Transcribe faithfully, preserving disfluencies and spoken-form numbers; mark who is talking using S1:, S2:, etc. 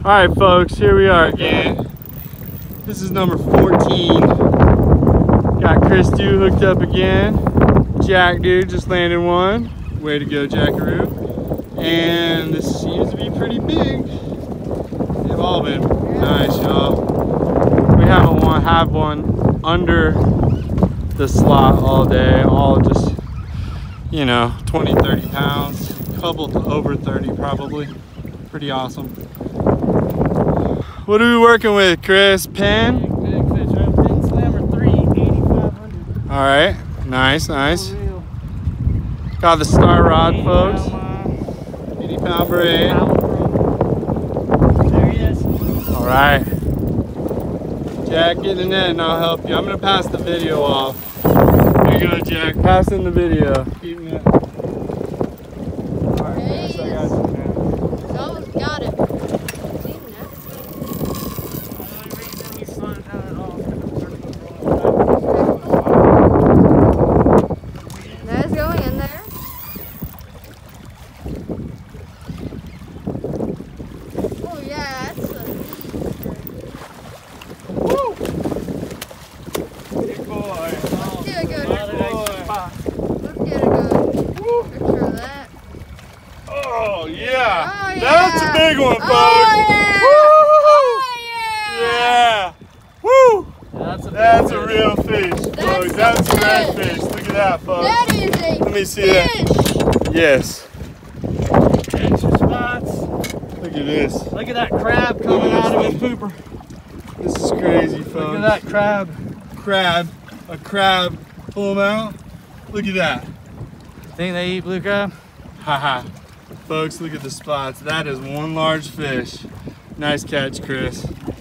S1: All right, folks, here we are again. This is number fourteen. Got Chris Dew hooked up again. Jack dude just landed one. Way to go, Jackaroo. And this seems to be pretty big. They've all been nice, y'all. We haven't want have one under the slot all day, all just, you know, twenty, thirty pounds, couple to over thirty probably. Pretty awesome. What are we working with, Chris? Pen?
S2: Big fish, right? Pin slammer three, eighty-five hundred.
S1: All right, nice, nice. Got the star rod, folks. eighty pound braid.
S2: There he is.
S1: All right. Jack, get in the net and I'll help you. I'm gonna pass the video off. Here you go, Jack. Passing the video. Keep it. All right, Chris, I got you, man.
S3: Someone's got it. That's going in there. Oh yeah, that's a
S1: Woo! Big boy.
S3: Let's get a good
S2: Spot.
S3: Let's get a good
S1: Woo.
S3: picture of that.
S1: Oh yeah.
S3: Oh, yeah.
S1: That's a big one, folks.
S3: Oh yeah.
S1: Woo!
S3: Oh yeah.
S1: Yeah. Woo!
S2: That's a,
S1: That's
S2: big
S1: a
S2: fish.
S1: real fish,
S3: That's
S1: folks.
S3: a
S1: That's a red
S3: fish.
S1: fish. Look at that, folks.
S3: That is a
S1: Let me see
S3: fish.
S1: that. Yes.
S2: Extra spots.
S1: Look at this.
S2: Look at that crab coming out of his pooper.
S1: This is crazy, folks.
S2: Look at that crab.
S1: Crab. A crab. Pull them out. Look at that.
S2: Think they eat blue crab?
S1: Haha. Folks, look at the spots. That is one large fish. Nice catch, Chris.